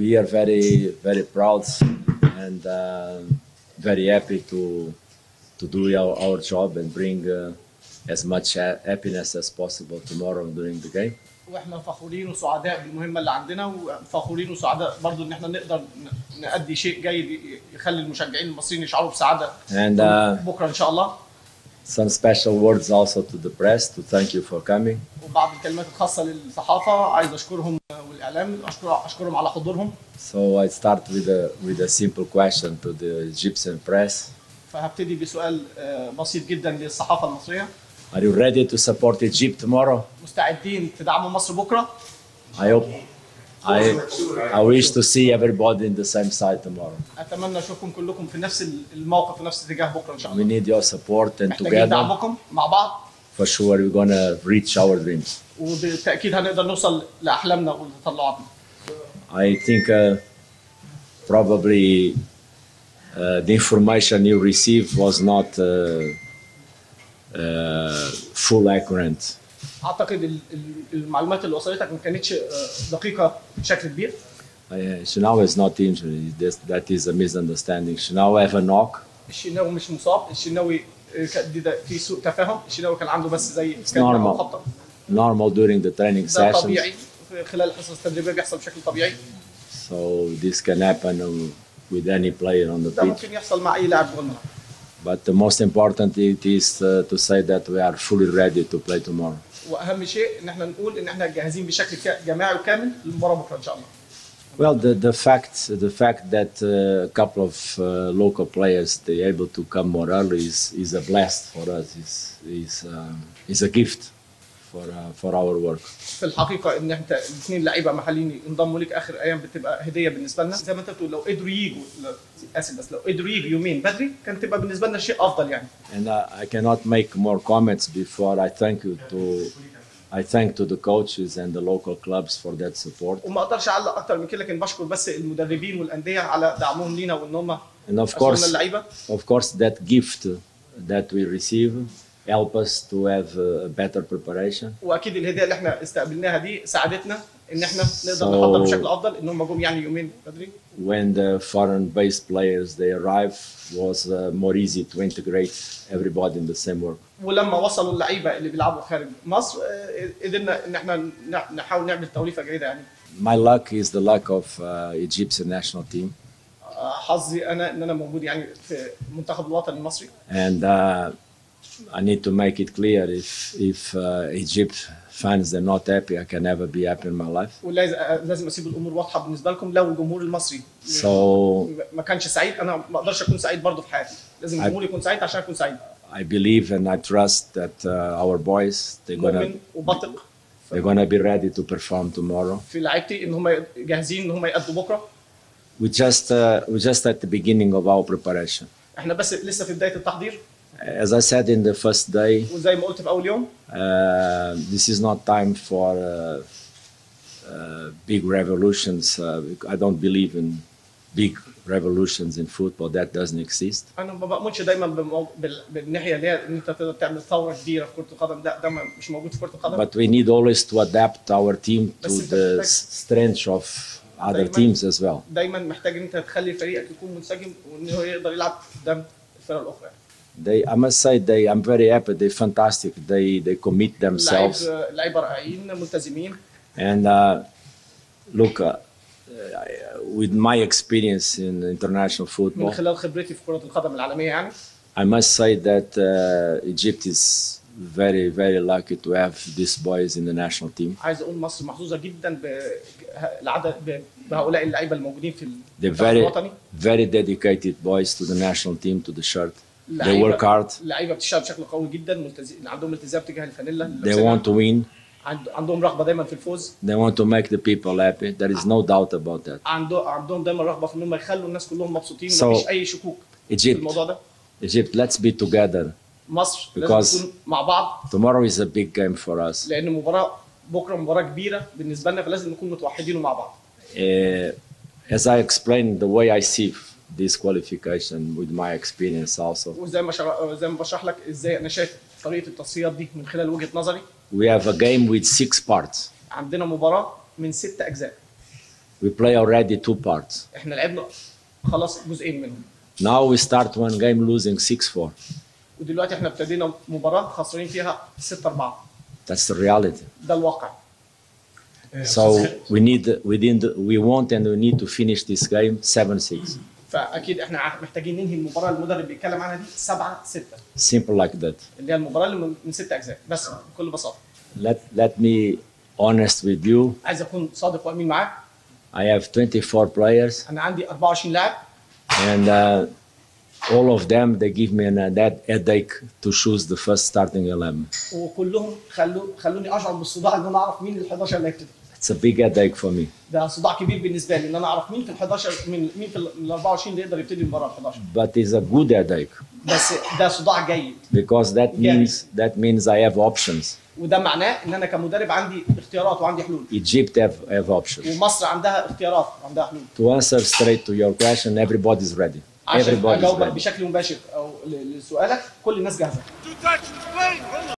we are very proud and very happy to do our job and bring as much happiness as possible tomorrow during the game. واحنا فخورين وسعداء بالمهمه اللي عندنا، وفخورين وسعداء برضو ان احنا نقدر نأدي شيء جيد يخلي المشجعين المصريين يشعروا بسعاده بكره ان شاء الله. Some special words also to the press to thank you for coming. وبعض الكلمات الخاصه للصحافه عايز اشكرهم والاعلام، اشكرهم على حضورهم. So I start with a simple question to the Egyptian press. فهبتدي بسؤال بسيط جدا للصحافه المصريه. Are you ready to support Egypt tomorrow? مستعدين تدعموا مصر بكره؟ I wish to see everybody in the same side tomorrow. اتمنى اشوفكم كلكم في نفس الموقف في نفس الاتجاه بكره ان شاء الله. We need your support and محتاجين together دعمكم مع بعض. for sure we're gonna reach our dreams. وبالتاكيد هنقدر نوصل لاحلامنا ولتطلعاتنا. I think probably the information you received was not full accurate. اعتقد المعلومات اللي وصلتك ما كانتش دقيقه بشكل كبير. Shinawa is not injured. That is a misunderstanding. Shinawa have a knock. الشناوي مش مصاب، الشناوي في سوء تفاهم، الشناوي كان عنده بس زي خبطه. Normal during the training sessions. ده طبيعي خلال الحصص التدريبيه بيحصل بشكل طبيعي. So this can happen with any player on the pitch. ده ممكن يحصل مع اي لاعب جوه الملعب. But the most important it is to say that we are fully ready to play tomorrow. واهم شيء ان احنا نقول ان احنا جاهزين بشكل جماعي وكامل للمباراه بكره ان شاء الله. Well, the fact that a couple of local players they able to come more early is a blast for us. Is a gift for our work. في الحقيقه ان انت الاثنين لعيبه محليين ينضموا لك اخر ايام بتبقى هديه بالنسبه لنا. زي ما انت بتقول لو قدروا يجوا اسف بس لو قدروا يجوا يومين بدري كان تبقى بالنسبه لنا شيء افضل يعني. And I cannot make more comments before I thank to the coaches and the local clubs for that support. وما اقدرش اعلق اكتر من كده، لكن بشكر بس المدربين والانديه على دعمهم لينا وان هم and of course that gift that we receive help us to have a better preparation. واكيد الهديه اللي احنا استقبلناها دي ساعدتنا ان احنا نقدر نحضر بشكل افضل، ان هم جم يعني يومين بدري. When the foreign based players they arrive was more easy to integrate everybody in the same work. ولما وصلوا اللعيبه اللي بيلعبوا خارج مصر قدرنا ان احنا نحاول نعمل توليفه جيده يعني. My luck is the luck of Egyptian national team. حظي انا ان انا موجود يعني في المنتخب الوطني المصري. And I need to make it clear if Egypt fans they're not happy, I can never be happy in my life. ولازم اسيب الامور واضحه بالنسبه لكم. لو الجمهور المصري ما كانش سعيد انا ما اقدرش اكون سعيد برضه في حياتي. لازم الجمهور يكون سعيد عشان اكون سعيد. I believe and I trust that our boys they're gonna be ready to perform tomorrow. في لعيبتي ان هم جاهزين ان هم يأدوا بكره. We just at the beginning of our preparation. احنا بس لسه في بدايه التحضير. As I said in the first day, وزي ما قلت في اول يوم, this is not time for big revolutions. I don't believe in big revolutions in football. That doesn't exist. انا ما بؤمنش دايما بالناحيه اللي هي ان انت تقدر تعمل ثوره كبيره في كره القدم. ده مش موجود في كره القدم. But we need always to adapt our team to the strength of other teams as well. دايما محتاج ان انت تخلي فريقك يكون منسجم وان هو يقدر يلعب قدام الفرق الاخرى. I must say I'm very happy. They're fantastic. They commit themselves. لعيبه رائعين ملتزمين. And look, with my experience in international football, من خلال خبرتي في كرة القدم العالمية يعني, I must say that Egypt is very lucky to have these boys in the national team. عايز اقول مصر محظوظة جدا بهؤلاء اللعيبة الموجودين في المنتخب الوطني. Very dedicated boys to the national team, to the shirt. They work hard. اللعيبة بتشتغل بشكل قوي جدا، عندهم التزام تجاه الفانيلا. They want to win. عندهم رغبة دايما في الفوز. They want to make the people happy. There is no doubt about that. عندهم دايما رغبة في انهم يخلوا الناس كلهم مبسوطين ومفيش أي شكوك في الموضوع ده. Egypt, let's be together. مصر لازم نكون مع بعض. Tomorrow is a big game for us. لأن بكرة مباراة كبيرة بالنسبة لنا، فلازم نكون متوحدين ومع بعض. As I explained, the way I see this qualification with my experience also. وزي ما بشرح لك ازاي انا شايف طريقة التصفيات دي من خلال وجهة نظري. We have a game with 6 parts. عندنا مباراة من 6 أجزاء. We play already 2 parts. احنا لعبنا خلاص جزئين منهم. Now we start one game losing 6-4. ودلوقتي احنا ابتدينا مباراة خسرانين فيها 6-4. That's the reality. ده الواقع. So we want and we need to finish this game 7-6. فاكيد احنا محتاجين ننهي المباراة اللي المدرب بيتكلم عنها دي 7-6. Simple like that. اللي هي المباراة اللي من 6 أجزاء بس بكل بساطة. Let me honest with you. عايز اكون صادق وامين معاك. I have 24 players. انا عندي 24 لاعب. And all of them they give me that headache to choose the first starting 11. وكلهم خلوني اشعر بالصداع ان انا اعرف مين ال11 اللي هيبتدي. It's a big headache for me. ده صداع كبير بالنسبه لي ان انا اعرف مين في ال11 مين في ال24 اللي يقدر يبتدي المباراه ال11. But it's a good headache. بس ده صداع جيد. Because that means I have options. وده معناه ان انا كمدرب عندي اختيارات وعندي حلول. Egypt have options. ومصر عندها اختيارات وعندها حلول. To answer straight to your question, everybody's ready. عشان اجاوبك بشكل مباشر او لسؤالك كل الناس جاهزه.